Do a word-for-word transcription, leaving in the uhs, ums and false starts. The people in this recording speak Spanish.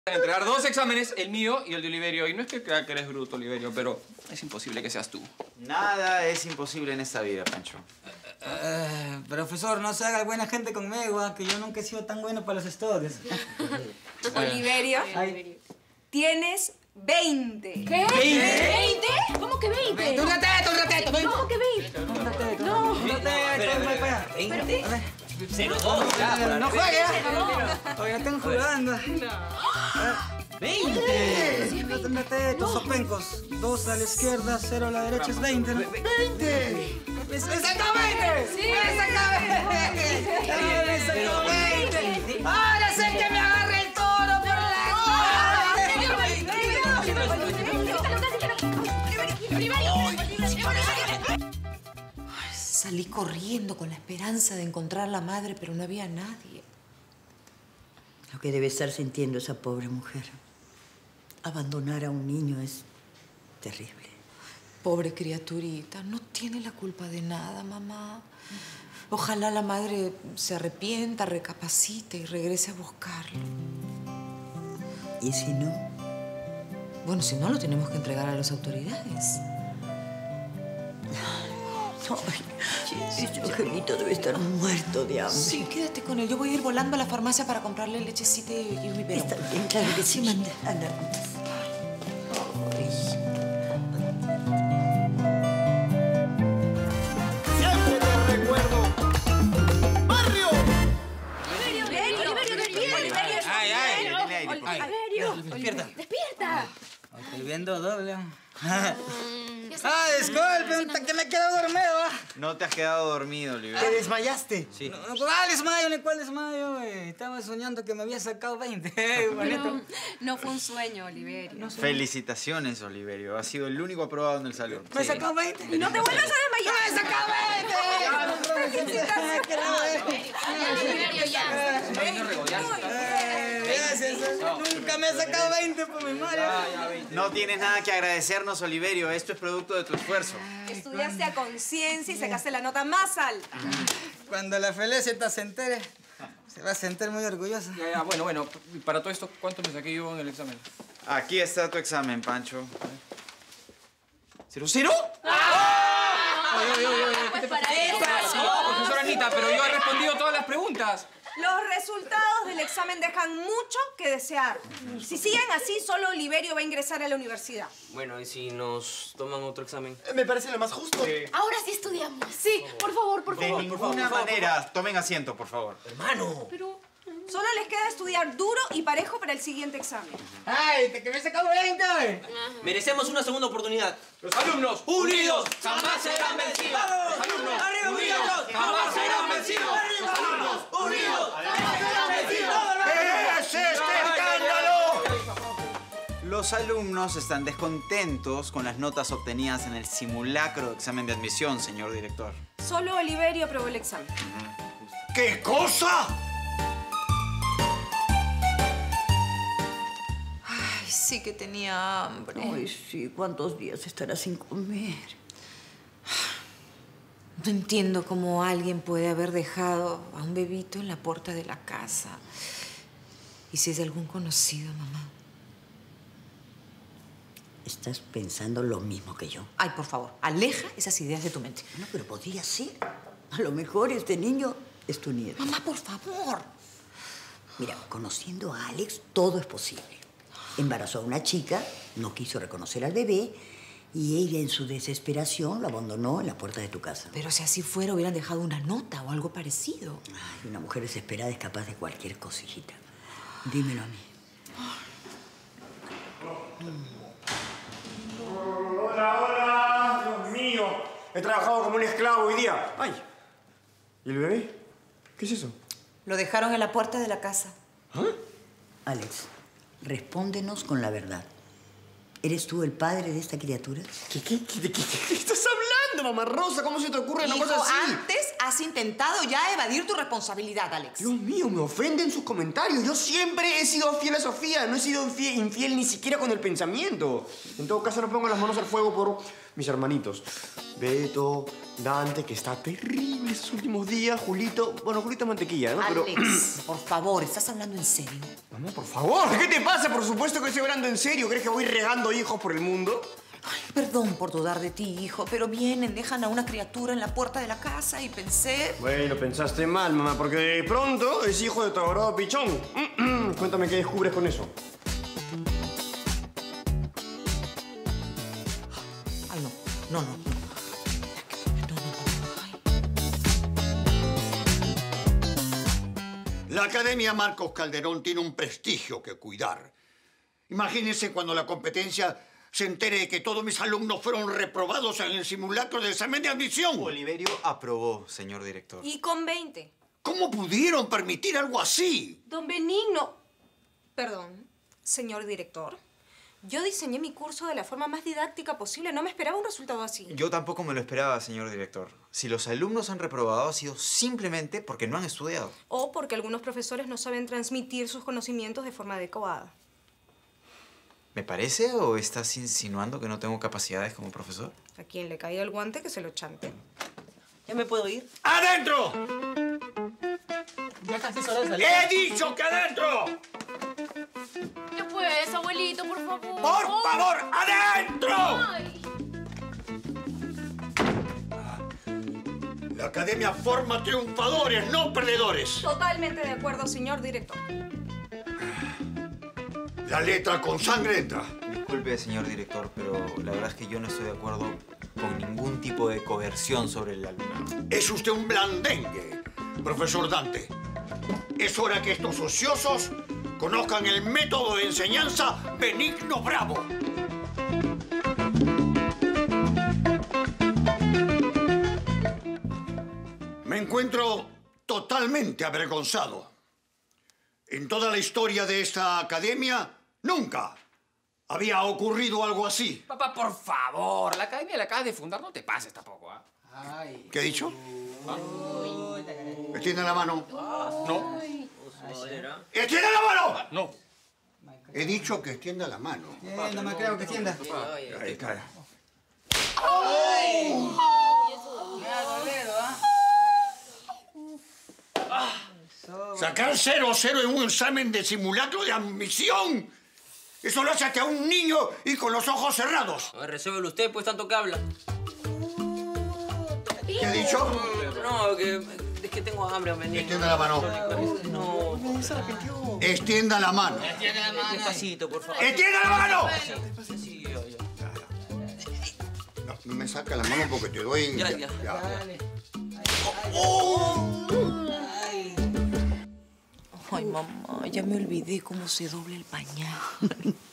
Entregar dos exámenes, el mío y el de Oliverio. Y no es que crea que eres bruto, Oliverio, pero es imposible que seas tú. Nada es imposible en esta vida, Pancho. Uh, profesor, no se haga buena gente conmigo, que yo nunca he sido tan bueno para los estudios. Oliverio, Ay. tienes veinte. ¿Qué? ¿veinte? ¿Cómo que veinte? ¡Un ratito, un ratito! ¿Cómo que veinte? ¡Un ratito! No. ¡Un ratito! ¿veinte? cero dos, ya. ¡No juegues! Oye, están jugando. veinte. Un ratito, sopencos. Dos a la izquierda, cero a la derecha es veinte. veinte. ¡Me sacó veinte! Sí. ¡Me sacó veinte! ¡Me sacó veinte! ¡Ahora sé que me agarre el toro por la Salí corriendo con la esperanza de encontrar a la madre, pero no había nadie. Lo que debe estar sintiendo esa pobre mujer. Abandonar a un niño es terrible. Pobre criaturita, no tiene la culpa de nada, mamá. Ojalá la madre se arrepienta, recapacite y regrese a buscarlo. ¿Y si no? Bueno, si no, lo tenemos que entregar a las autoridades. Ay, ese angelito debe estar muerto de hambre. Sí, quédate con él. Yo voy a ir volando a la farmacia para comprarle lechecita y un biberón. Está bien, claro que sí, manda. Anda. Siempre te recuerdo. ¡Barrio! Oliverio, Oliverio, Oliverio. ¡Ay, ay! Oliverio. Despierta. Despierta. Estoy viendo doble. ¡Ah, disculpe! ¡Que me he quedado dormido! No te has quedado dormido, Oliverio. ¿Te desmayaste? Sí. No, no, ¿cuál desmayo? ¿Ni cuál desmayo? güey? Estaba soñando que me había sacado veinte. Bonito. No fue un sueño, Oliverio. Felicitaciones, Oliverio. Has sido el único aprobado en el salón. ¿Me sacó veinte? Y no te vuelvas a desmayar. ¡Me sacó veinte! Oliverio, ya. Gracias. Nunca me ha sacado veinte por mi madre. No tienes nada que agradecernos, Oliverio. Esto es producto de tu esfuerzo. Estudiaste a conciencia y sacaste la nota más alta. Cuando la Felicita se entere, se va a sentir muy orgullosa. Ya, ya, bueno, bueno. Y para todo esto, ¿cuánto me saqué yo en el examen? Aquí está tu examen, Pancho. ¿Cero, cero? Oye, oye, oye, oye, ¿qué te pasa? Profesora Anita, pero yo he respondido todas las preguntas. Los resultados del examen dejan mucho que desear. Si siguen así, solo Oliverio va a ingresar a la universidad. Bueno, ¿y si nos toman otro examen? Me parece lo más justo. Ahora sí estudiamos. Sí, por favor, por De favor. ninguna manera. Tomen asiento, por favor. ¡Hermano! Pero... Solo les queda estudiar duro y parejo para el siguiente examen. ¡Ay, que me he sacado veinte! Merecemos una segunda oportunidad. Los alumnos unidos jamás serán vencidos. Los alumnos unidos jamás serán vencidos. Los alumnos unidos jamás serán vencidos. ¿Qué es este escándalo? Los alumnos están descontentos con las notas obtenidas en el simulacro de examen de admisión, señor director. Solo Oliverio aprobó el examen. ¿Qué cosa? Ay, sí que tenía hambre. Ay, sí, ¿cuántos días estará sin comer? No entiendo cómo alguien puede haber dejado a un bebito en la puerta de la casa. ¿Y si es de algún conocido, mamá? Estás pensando lo mismo que yo. Ay, por favor, aleja esas ideas de tu mente. No, pero podría ser. A lo mejor este niño es tu nieto. Mamá, por favor. Mira, conociendo a Alex, todo es posible. Embarazó a una chica, no quiso reconocer al bebé y ella, en su desesperación, lo abandonó en la puerta de tu casa. Pero si así fuera, hubieran dejado una nota o algo parecido. Ay, una mujer desesperada es capaz de cualquier cosillita. Dímelo a mí. Hola, hola. Dios mío. He trabajado como un esclavo hoy día. Ay. ¿Y el bebé? ¿Qué es eso? Lo dejaron en la puerta de la casa. ¿Ah? Alex, respóndenos con la verdad. ¿Eres tú el padre de esta criatura? ¿Qué, qué, qué, de qué, qué estás hablando, mamá Rosa? ¿Cómo se te ocurre una Hijo, cosa así? antes, has intentado ya evadir tu responsabilidad, Alex. Dios mío, me ofenden sus comentarios. Yo siempre he sido fiel a Sofía. No he sido infiel, infiel ni siquiera con el pensamiento. En todo caso, no pongo las manos al fuego por mis hermanitos. Beto, Dante, que está terrible esos últimos días. Julito, bueno, Julito es mantequilla, ¿no? Pero... Alex, por favor, ¿estás hablando en serio? Mamá, por favor, ¿qué te pasa? Por supuesto que estoy hablando en serio. ¿Crees que voy regando hijos por el mundo? Ay, perdón por dudar de ti, hijo, pero vienen, dejan a una criatura en la puerta de la casa y pensé... Bueno, pensaste mal, mamá, porque de pronto es hijo de tu adorado pichón. Cuéntame qué descubres con eso. Ay, no, no, no, no. La Academia Marcos Calderón tiene un prestigio que cuidar. Imagínense cuando la competencia se entere de que todos mis alumnos fueron reprobados en el simulacro del examen de admisión. Oliverio aprobó, señor director. Y con veinte. ¿Cómo pudieron permitir algo así? Don Benigno. Perdón, señor director. Yo diseñé mi curso de la forma más didáctica posible. No me esperaba un resultado así. Yo tampoco me lo esperaba, señor director. Si los alumnos han reprobado, ha sido simplemente porque no han estudiado. O porque algunos profesores no saben transmitir sus conocimientos de forma adecuada. ¿Me parece o estás insinuando que no tengo capacidades como profesor? A quien le caiga el guante, que se lo chante. ¿Ya me puedo ir? ¡Adentro! Ya casi es hora de salir. ¡He dicho que adentro! ¿Qué pues, abuelito, por favor? ¡Por favor, adentro! Ay. La Academia forma triunfadores, no perdedores. Totalmente de acuerdo, señor director. La letra con sangre entra. Disculpe, señor director, pero la verdad es que yo no estoy de acuerdo con ningún tipo de coerción sobre el alumnado. Es usted un blandengue, profesor Dante. Es hora que estos ociosos conozcan el método de enseñanza Benigno Bravo. Me encuentro totalmente avergonzado. En toda la historia de esta academia, nunca había ocurrido algo así. Papá, por favor, la academia la acabas de fundar, no te pases tampoco, ¿ah? ¿eh? ¿Qué he dicho? ¿Ah? ¿Extiende la mano? No. ¡Extiende la mano! No. He dicho que extienda la mano. Eh, no me creo que extienda. Ahí está. ¡Ay! Cuidado, dedo, ¿ah? Sacar cero cero en un examen de simulacro de admisión. Eso lo hace hasta un niño y con los ojos cerrados. A ver, resérvelo usted, pues, tanto que habla. ¿Qué he dicho? No, que, es que tengo hambre, hombre. Extienda la mano. No. Extienda la mano. Despacito, por favor. ¡Extienda la mano! Sí, yo, yo. No, no me saca la mano porque te doy... Ya, ya. Ay, mamá, ya me olvidé cómo se dobla el pañal.